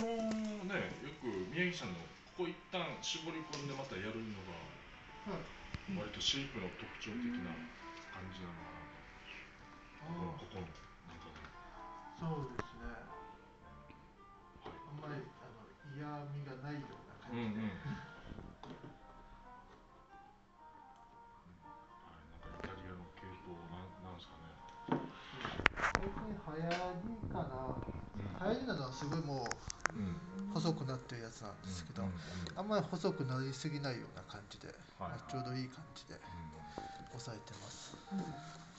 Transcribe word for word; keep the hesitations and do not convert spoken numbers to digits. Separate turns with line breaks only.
のね、よく宮城さんのここ一旦絞り込んでまたやるのが、割とシェイプの特徴的な感じなのかなと。ここ、ここのなんかね。
そうですね。あんまりあの嫌味がないような感じで。うんうん、
イタリアの系統なんなんですかね。
最近流行りかな。流行りなのはすごいもう、うん、細くなってるやつなんですけど、うんうんうん、あんまり細くなりすぎないような感じで、はい、まあ、ちょうどいい感じで抑えてます。